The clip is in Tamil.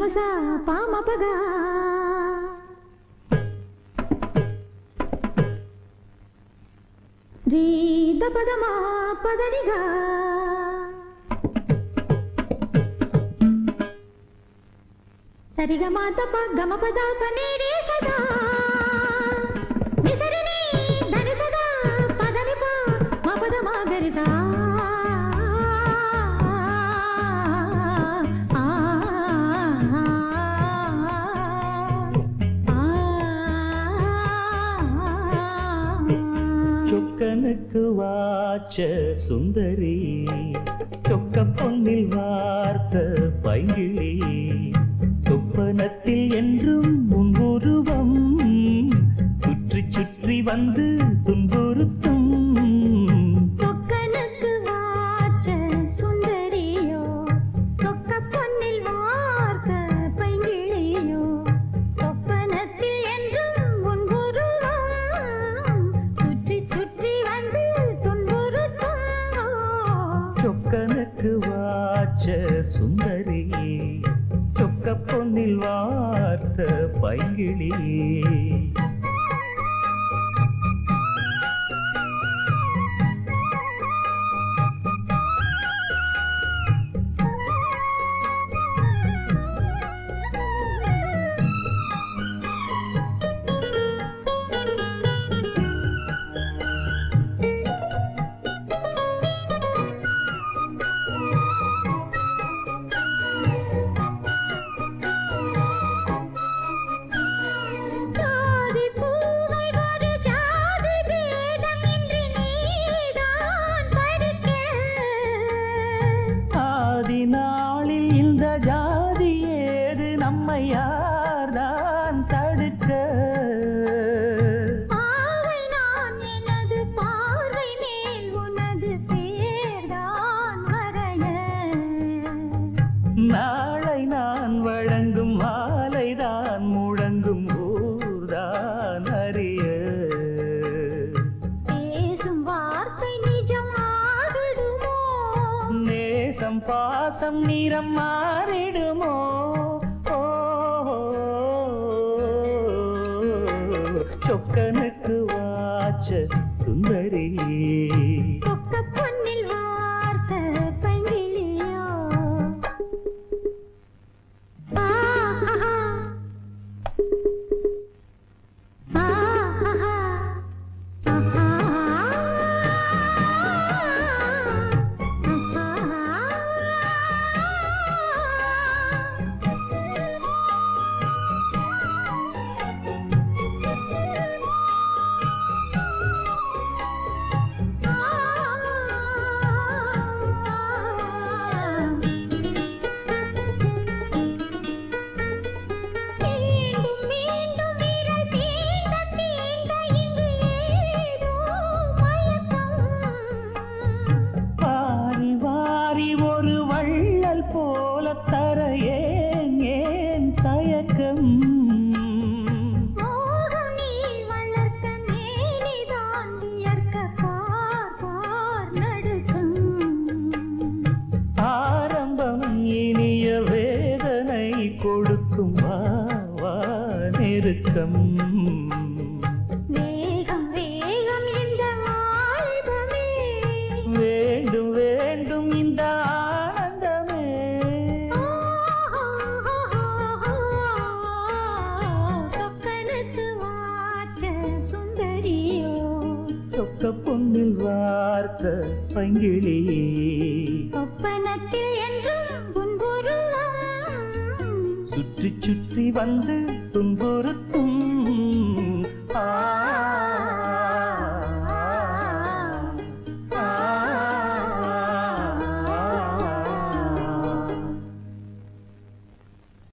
sa pamapaga Ri da padama padaniga Sariga mata pa gama pada paniri sada Nisarini dhani sada padani pa ma pada ma gari sa சொக்கனுக்கு வாச்ச சுந்தரி சொக்க பொன்னில் வார்த்த பைங்கிளி சொப்பனத்தில் என்றும் முன்னுருவம் சுற்றி சுற்றி வந்து துன்புறுத்தும் சொக்கனுக்கு வாச்ச சுந்தரியோ சொக்க பொன்னில் வார்த்த பைங்கிளியோ சொப்பனத்தில் என்றும் முன்புருவம் சுற்றி சுற்றி வந்து துன்புறுத்தும் சொக்கனுக்கு வாச்ச சுந்தரி சொக்க பொன்னில் வார்த்த பைங்கிளி நாளில் இந்த ஜாதி ஏது நம்மை யார்தான் தடுக்க பாவை நான் எனது பார்வை மேல் உனது பேர்தான் வரைய நாளை நான் வழங்கும் மாலைதான் முழங்கும் ஊர்தான் அறிய பேசும் வார்த்தை நிஜமாகிடுமோ நேசம் பாசம் நிறம் மாறிடுமோ சொக்கனுக்கு வாச்ச சுந்தரி சொக்க பொன்னில் வார்த்த பைங்கிளியோ போல தர ஏன் தயக்கம் மோகம் நீ வளர்க்க மேனிதான் வியர்க்க பார் நடுக்கம் ஆரம்பம் இனிய வேதனை கொடுக்கும் வா நெருக்கம் வேகம் வேகம் இந்த வாலிபமே வேண்டும் வேண்டும் இந்த சொக்க பொன்னில் வார்த்த பைங்கிளி சொப்பனத்தில் என்றும் புன்புருவம் சுற்றி சுற்றி வந்து துன்புறுத்தும்